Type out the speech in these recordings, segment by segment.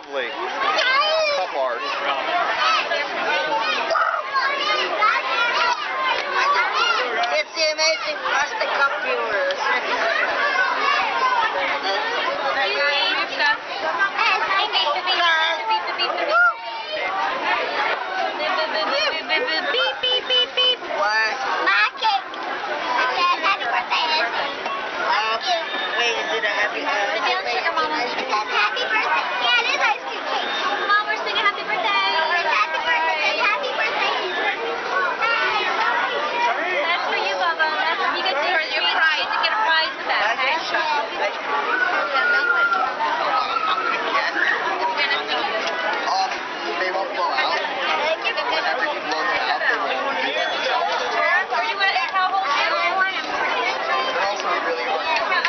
lovely. Cup art. It's the amazing plastic cup viewers. Wait, is it a happy birthday? Sugar Mama. It says happy birthday. Yeah, it is ice cream cake. Mom, we're singing happy birthday. It's happy birthday. Happy birthday. That's for you, Bubba. You get your prize. You get a prize for that, okay? They won't blow out. Thank you. Whenever you blow them out, they won't be there. Are you going to how old are you? They're also really hard.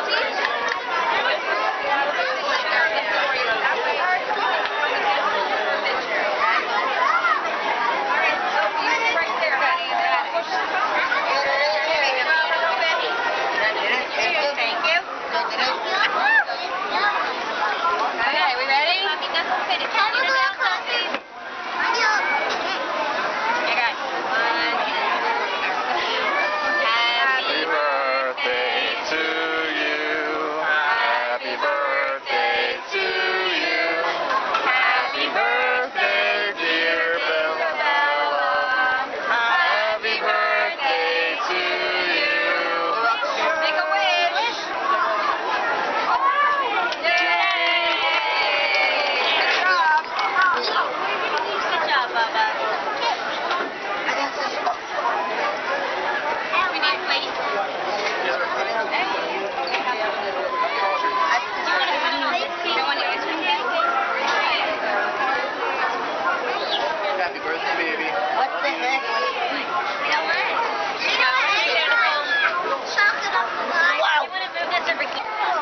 Happy birthday, baby. What the heck? Wow. You want to move this over here?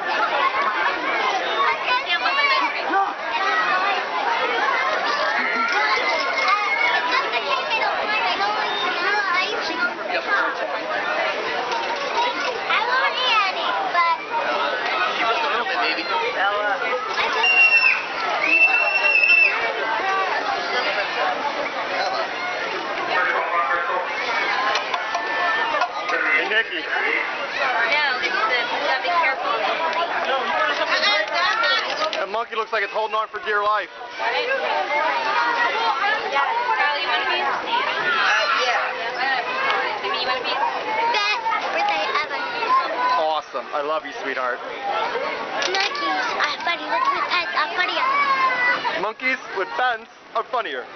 Nikki. No, this is this. You gotta be careful. The monkey looks like it's holding on for dear life. Charlie, you want a piece? Yeah. Jimmy, you want a piece? Best birthday ever. Awesome. I love you, sweetheart. Monkeys are funny. Look at pets are funnier. Monkeys with pens are funnier.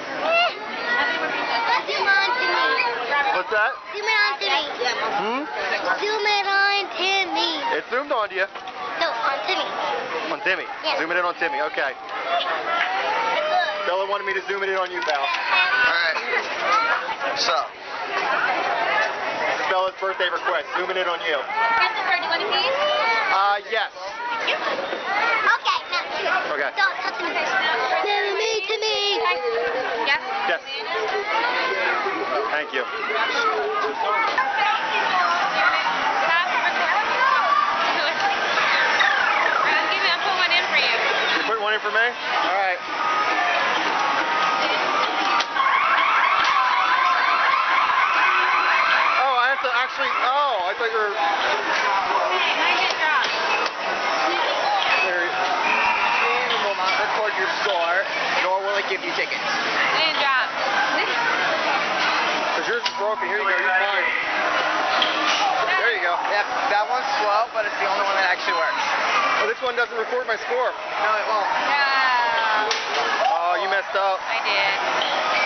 Zoom on to me. What's that? Zoom it on to me. Zoom it on to me. It zoomed on you. No, on to me. On Timmy. Yeah. Zoom it in on Timmy. Okay. Bella wanted me to zoom it in on you, pal. Alright. So. Bella's birthday request. Zoom it in on you. Christopher, do you want a piece? Yes. Okay, now. Okay. Don't touch me. To me. Yes? Yes. Thank you. I'll put one in for you. You put one in for me? All right. Oh, I have to actually. Oh, I thought you were. Hey, I get dropped. We will not record your score, nor will it give you tickets. I didn't drop. Because yours is broken. Here you go. You're fine. There you go. Yep, that one's slow, but it's the only one that actually works. Oh, this one doesn't record my score. No, it won't. No. Oh, you messed up. I did.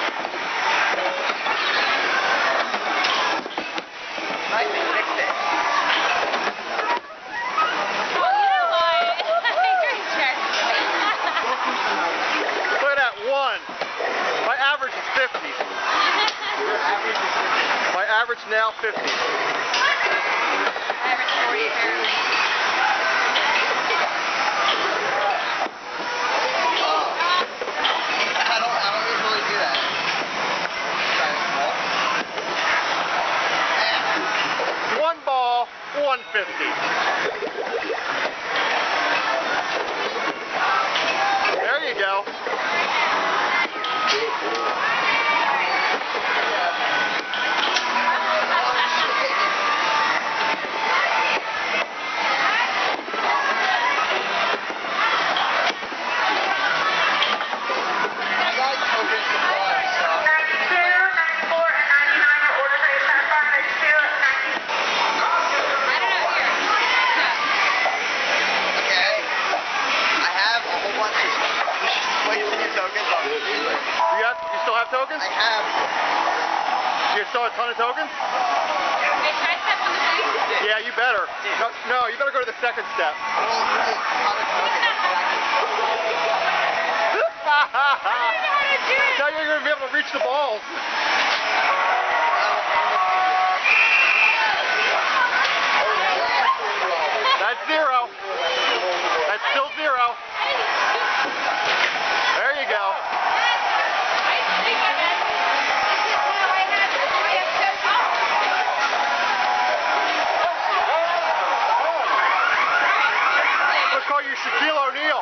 Nice, they fixed it. average now 50. Average 40 apparently. I don't usually do that. One ball, 150. There you go. You still have tokens? I have. You still have a ton of tokens? Hey, should I step on the thing? Yeah, you better. No, you better go to the second step. Now you're going to be able to reach the balls. That's 0. That's still 0. There you go. Let's call you Shaquille O'Neal.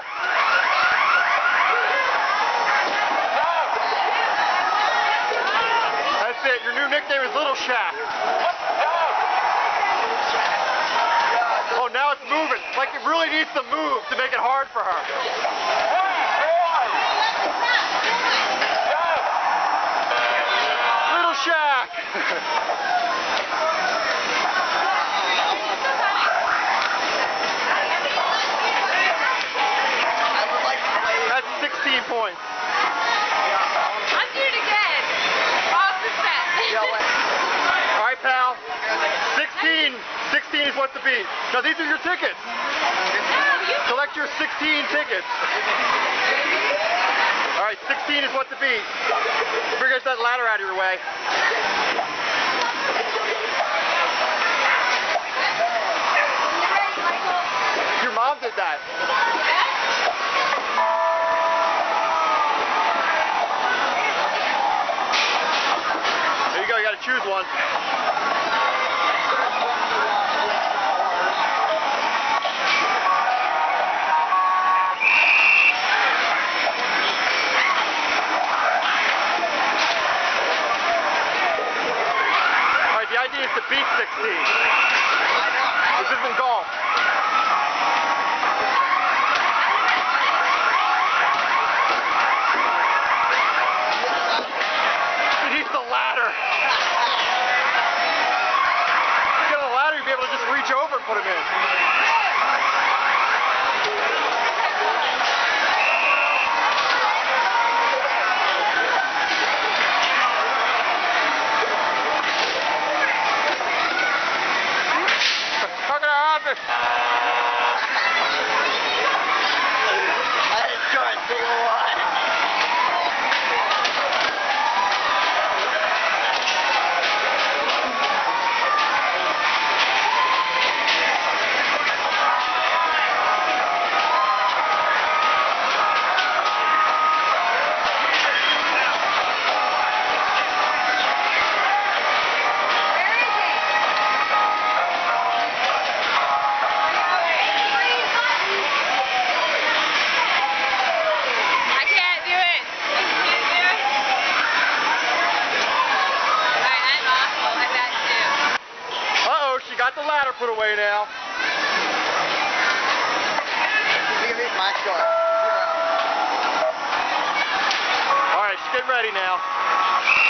That's it. Your new nickname is Little Shaq. Oh, now it's moving. Like it really needs to move to make it hard for her. Little Shaq. That's 16 points. I'll do it again. Off the set. All right, pal. 16 is what to beat. Now these are your tickets. Collect your 16 tickets. All right, 16 is what to beat. Figure that ladder out of your way. Your mom did that. There you go. You got to choose one. The idea is to beat 16. This isn't golf. He needs the ladder. If you get a ladder, you'll be able to just reach over and put him in. Got the ladder put away now. My score. 0. All right, she's getting ready now.